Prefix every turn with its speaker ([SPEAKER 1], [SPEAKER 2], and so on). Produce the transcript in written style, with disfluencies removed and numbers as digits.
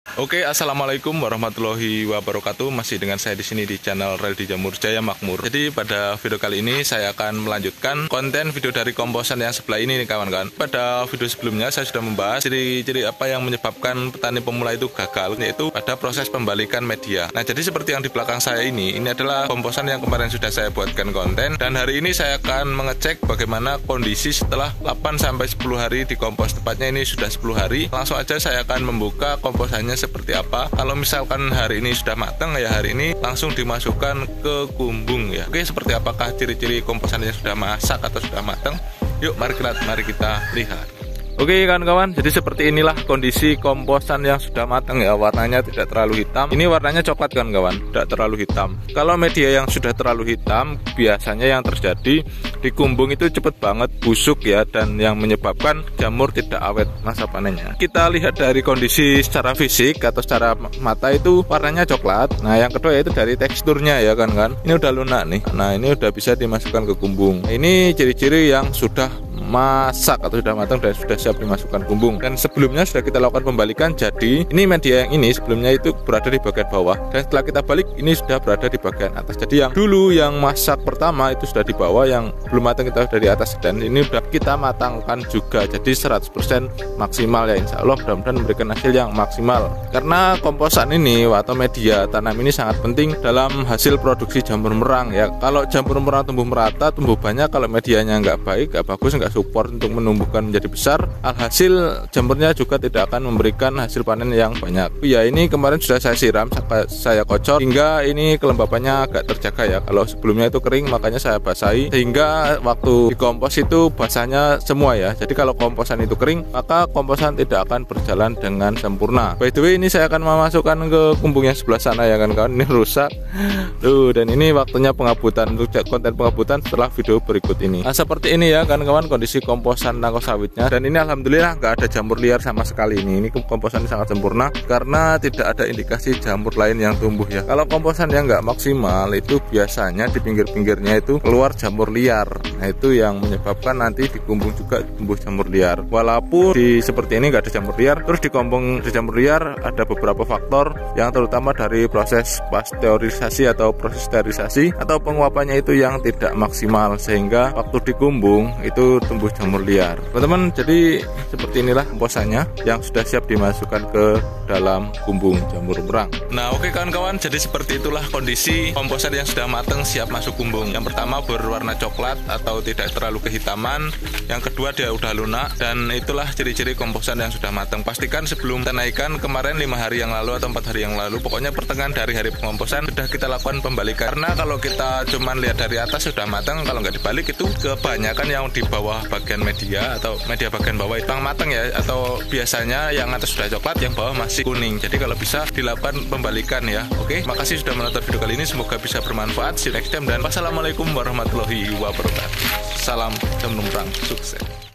[SPEAKER 1] Oke, assalamualaikum warahmatullahi wabarakatuh. Masih dengan saya di sini di channel Reldi Jamur Jaya Makmur. Jadi pada video kali ini saya akan melanjutkan konten video dari komposan yang sebelah ini nih kawan-kawan. Pada video sebelumnya saya sudah membahas ciri-ciri apa yang menyebabkan petani pemula itu gagal, yaitu pada proses pembalikan media. Nah, jadi seperti yang di belakang saya ini adalah komposan yang kemarin sudah saya buatkan konten, dan hari ini saya akan mengecek bagaimana kondisi setelah 8-10 hari di kompos. Tepatnya ini sudah 10 hari. Langsung aja saya akan membuka komposannya seperti apa. Kalau misalkan hari ini sudah matang, ya hari ini langsung dimasukkan ke kumbung ya. Oke, seperti apakah ciri-ciri komposan yang sudah masak atau sudah matang? Yuk mari kita lihat. Oke kawan-kawan, jadi seperti inilah kondisi komposan yang sudah matang ya. Warnanya tidak terlalu hitam. Ini warnanya coklat kawan-kawan, tidak terlalu hitam. Kalau media yang sudah terlalu hitam, biasanya yang terjadi di kumbung itu cepet banget busuk ya, dan yang menyebabkan jamur tidak awet masa panennya. Kita lihat dari kondisi secara fisik atau secara mata itu warnanya coklat. Nah, yang kedua yaitu dari teksturnya ya kan. Ini udah lunak nih. Nah, ini udah bisa dimasukkan ke kumbung. Ini ciri-ciri yang sudah masak atau sudah matang dan sudah siap dimasukkan kumbung. Dan sebelumnya sudah kita lakukan pembalikan, jadi ini media yang ini sebelumnya itu berada di bagian bawah, dan setelah kita balik ini sudah berada di bagian atas. Jadi yang dulu yang masak pertama itu sudah di bawah, yang belum matang kita sudah di atas, dan ini sudah kita matangkan juga. Jadi 100% maksimal ya, insya Allah mudah-mudahan memberikan hasil yang maksimal. Karena komposan ini atau media tanam ini sangat penting dalam hasil produksi jamur merang ya. Kalau jamur merang tumbuh merata, tumbuh banyak, kalau medianya nggak baik, nggak bagus, nggak support untuk menumbuhkan menjadi besar, alhasil jamurnya juga tidak akan memberikan hasil panen yang banyak. Ya, ini kemarin sudah saya siram, saya kocor hingga ini kelembapannya agak terjaga ya. Kalau sebelumnya itu kering, makanya saya basahi sehingga waktu dikompos itu basahnya semua ya. Jadi kalau komposan itu kering, maka komposan tidak akan berjalan dengan sempurna. By the way, ini saya akan memasukkan ke kumbung yang sebelah sana ya kan kawan. Ini rusak tuh, dan ini waktunya pengabutan, untuk konten pengabutan setelah video berikut ini. Nah, seperti ini ya kan kawan kondisi komposan tangkos sawitnya, dan ini alhamdulillah nggak ada jamur liar sama sekali. Ini komposan sangat sempurna karena tidak ada indikasi jamur lain yang tumbuh ya. Kalau komposan yang nggak maksimal itu biasanya di pinggir-pinggirnya itu keluar jamur liar. Nah, itu yang menyebabkan nanti di kumbung juga tumbuh jamur liar. Walaupun di seperti ini nggak ada jamur liar, terus di kumbung di jamur liar ada beberapa faktor, yang terutama dari proses pasteurisasi atau proses sterilisasi atau penguapannya itu yang tidak maksimal, sehingga waktu di kumbung itu tumbuh jamur liar. Teman-teman, jadi seperti inilah komposannya yang sudah siap dimasukkan ke dalam kumbung jamur merang. Nah, oke kawan-kawan, jadi seperti itulah kondisi komposan yang sudah matang siap masuk kumbung. Yang pertama berwarna coklat atau tidak terlalu kehitaman. Yang kedua dia udah lunak, dan itulah ciri-ciri komposan yang sudah matang. Pastikan sebelum kenaikan kemarin 5 hari yang lalu atau 4 hari yang lalu, pokoknya pertengahan dari hari pengomposan sudah kita lakukan pembalikan. Karena kalau kita cuman lihat dari atas sudah matang, kalau nggak dibalik itu kebanyakan yang di bawah bagian media atau media bagian bawah itu matang ya, atau biasanya yang atas sudah coklat, yang bawah masih kuning. Jadi kalau bisa dilakukan pembalikan ya. Oke, makasih sudah menonton video kali ini, semoga bisa bermanfaat. See you next time, dan wassalamualaikum warahmatullahi wabarakatuh. Salam jamur merang, sukses.